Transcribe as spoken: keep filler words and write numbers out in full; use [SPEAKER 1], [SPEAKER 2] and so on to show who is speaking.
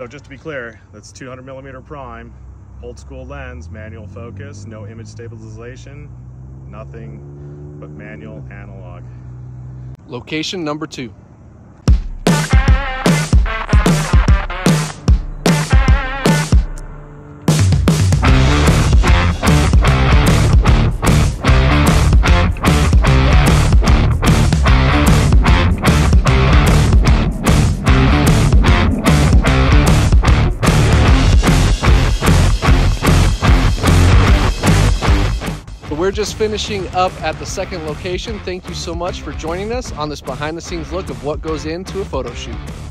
[SPEAKER 1] So just to be clear, that's two hundred millimeter prime, old school lens, manual focus, no image stabilization, nothing but manual analog.
[SPEAKER 2] Location number two. We're just finishing up at the second location. Thank you so much for joining us on this behind the scenes look of what goes into a photo shoot.